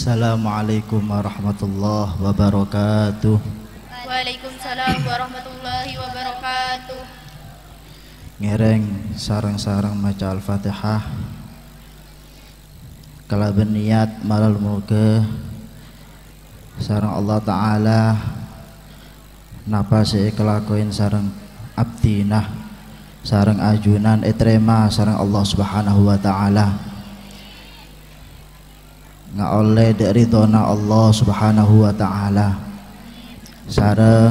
Assalamualaikum warahmatullahi wabarakatuh. Waalaikumsalam warahmatullahi wabarakatuh. Ngereng sarang-sarang maca Al-Fatihah. Kala berniat malal muga sarang Allah Ta'ala napa sih kelakuin sarang abdinah sarang ajunan etrema sarang Allah Subhanahu wa Ta'ala nga oleh dari dona Allah Subhanahu wa Ta'ala sareng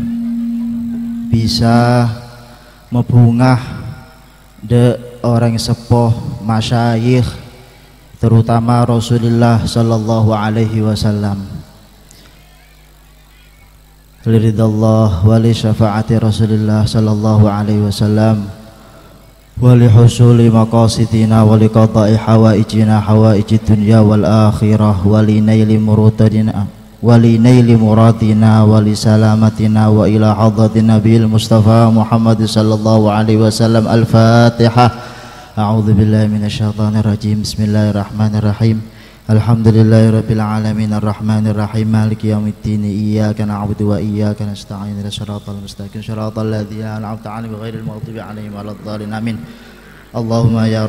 bisa membungah de orang sepuh masyayikh terutama Rasulullah sallallahu alaihi wasallam liridallah wali syafaati Rasulullah sallallahu alaihi wasallam wali husuli maqasidina wali qada'i hawaijina hawaijid dunya wal akhirah wali naili murutadina wali naili muradina wali salamatina wa ila hadratin nabiyil mustafa Muhammad sallallahu alaihi wasallam. Al-Fatihah. A'udzu billahi minasyaitonir rajim. Bismillahirrahmanirrahim. Alhamdulillahirabbil alamin arrahmanir rahim maliki yaumiddin iyyaka na'budu wa iyyaka nasta'in ihdinas siratal mustaqim siratal ladzina an'amta 'alaihim ghairil maghdubi 'alaihim waladdallin amin. Allahumma ya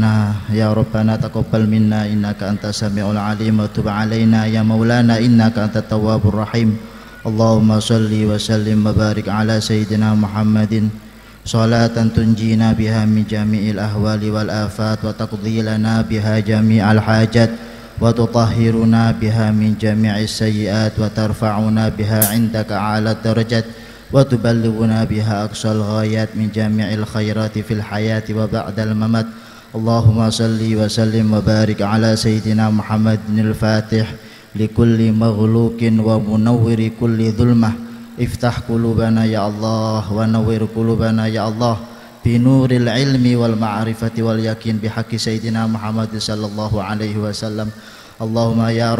rabbana taqabbal minna innaka antas samiul alim wa tub 'alaina ya maulana innaka antat tawwabur rahim. Allahumma shalli wa sallim wa barik ala sayyidina Muhammadin salatan tunjina biha min jami'il ahwali wal afat wa taqdi lana biha jami'al hajat wa tutahhiruna biha min jami'is sayyi'at wa tarfa'una biha 'indaka 'ala darajat wa tuballighuna biha aqsal ghayat min jami'il khairati fil hayati wa ba'dal mamat. Allahumma salli wa sallim wa barik ala sayyidina Muhammadin al-Fatih likulli maghluqin wa munawwiri kulli dhulmah. Iftah qulubana ya Allah wa nawwir qulubana ya Allah binuril ilmi wal ma'rifati wal yakin bihaqqi sayyidina Muhammad sallallahu alaihi wasallam. Allahumma ya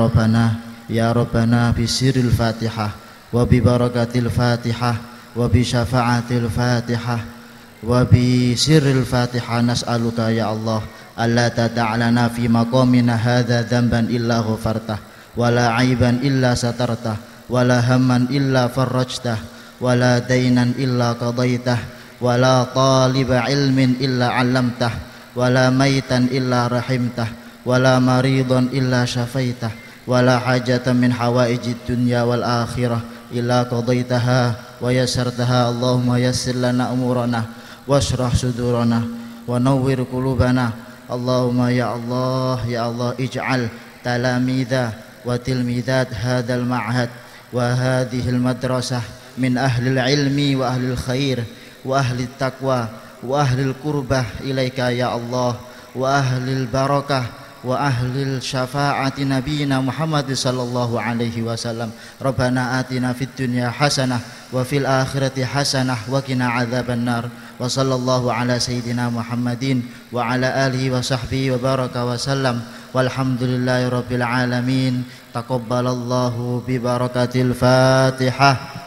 rabbana bi sirril Fatihah wa bi barakatil Fatihah wa bi syafa'atil Fatihah wa bi sirril Fatihah nas'aluka ya Allah alla tada'lana fi maqamina hadza dhanban illa ghafartah wa la 'aiban illa satartah wa la hamman illa farajtah wa la dainan illa qadaitah wala taliba ilmin illa 'allamtah wala maitan illa rahimtah wala maridan illa syafaitah wala hajatan min hawaijid dunya wal akhirah illa qadaitaha wa yassartaha. Allahumma yassir lana umurana washrah sudurana wa nawwir qulubana. Allahumma ya Allah ij'al talamidha wa tilmidat hadzal ma'had wa hadhil madrasah min ahlil ilmi wa ahlil khair wa ahli taqwa wa ahli qurbah ilaika ya Allah wa ahli barakah wa ahli syafaati nabiyina Muhammad sallallahu alaihi wasallam. Rabbana atina fid dunya hasanah wa fil akhirati hasanah wa qina adzabannar. Wa sallallahu ala sayyidina Muhammadin wa ala alihi wa sahbihi wa baraka wa sallam. Walhamdulillahi rabbil alamin. Taqabbalallahu bi barakatil Fatihah.